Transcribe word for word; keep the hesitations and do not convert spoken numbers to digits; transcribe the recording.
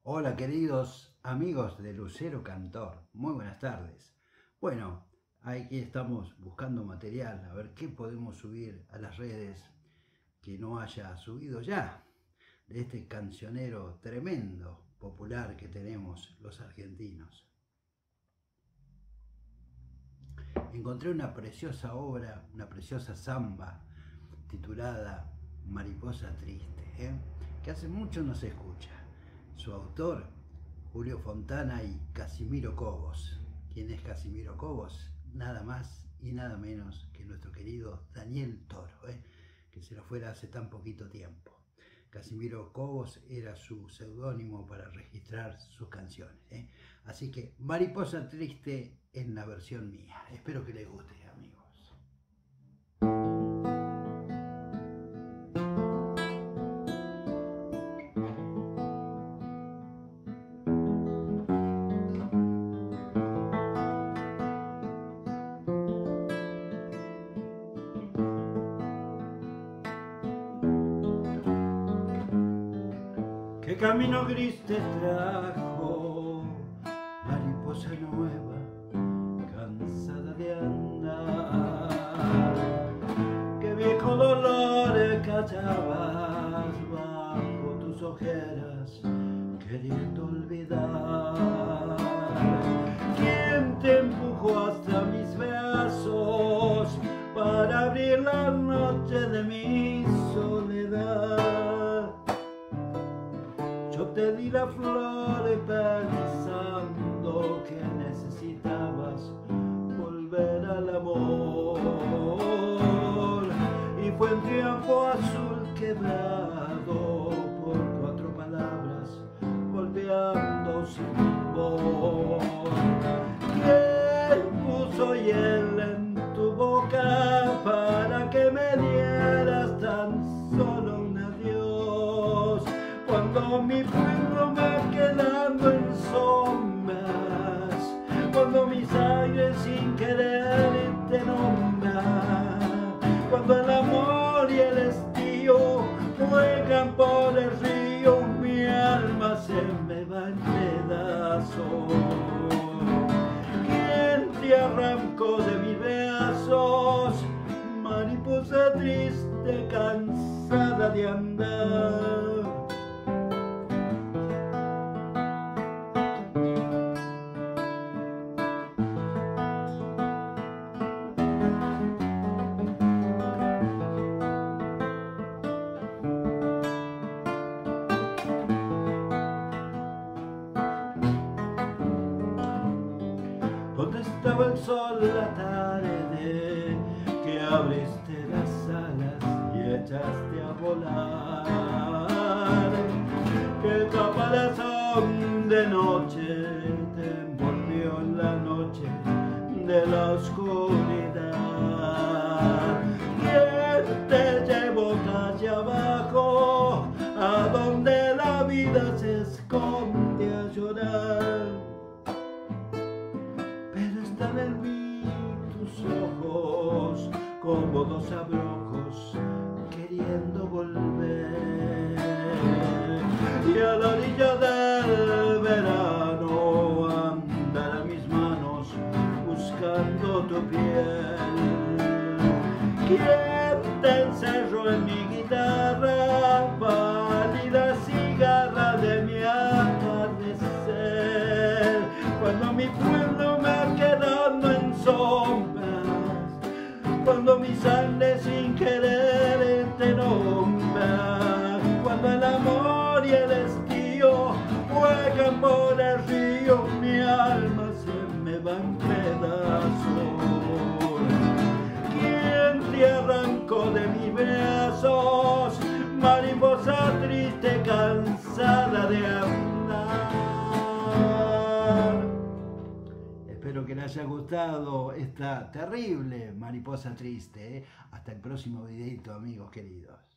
Hola queridos amigos de Lucero Cantor, muy buenas tardes. Bueno, aquí estamos buscando material, a ver qué podemos subir a las redes que no haya subido ya, de este cancionero tremendo, popular que tenemos los argentinos. Encontré una preciosa obra, una preciosa samba titulada Mariposa Triste, ¿eh? que hace mucho no se escucha. Su autor, Julio Fontana y Casimiro Cobos. ¿Quién es Casimiro Cobos? Nada más y nada menos que nuestro querido Daniel Toro, ¿eh? que se nos fuera hace tan poquito tiempo. Casimiro Cobos era su seudónimo para registrar sus canciones. ¿eh? Así que Mariposa Triste en la versión mía. Espero que les guste, amigos. ¿Qué camino gris te trajo, mariposa nueva, cansada de andar? ¿Qué viejo dolor callabas bajo tus ojeras, queriendo olvidar? ¿Quién te empujó hasta mis brazos para abrir la noche de mi soledad? Yo te di la flor pensando que necesitabas volver al amor, y fue un tiempo azul quebrado por cuatro palabras, golpeando sin voz. ¿Quién puso hiel en tu boca para que me dieras tan solo un adiós? Cuando mi pueblo va quedando en sombras, cuando mis aires sin querer te nombran, cuando el amor y el estío juegan por el río, mi alma se me va en pedazos. ¿Quién te arrancó de mis brazos, mariposa triste, cansada de andar? ¿Dónde estaba el sol la tarde que abriste las alas y echaste a volar? ¿Qué caparazón de noche te envolvió en la noche de la oscuridad? ¿Quién te llevó calle abajo a donde la vida se esconde a llorar? Están en mí tus ojos como dos abrojos queriendo volver, y a la orilla del verano andarán mis manos buscando tu piel. ¿Quién te encerró en mi guitarra, pálida cigarra de mi atardecer? Cuando mi pueblo quedando en sombras, cuando mi sangre sin querer te nombra, cuando el amor y el estío juegan por el río, mi alma se me va en pedazos. ¿Quién te arrancó de mis brazos, mariposa triste, cansada de andar? Espero que les haya gustado esta terrible Mariposa Triste. ¿eh? Hasta el próximo videito, amigos queridos.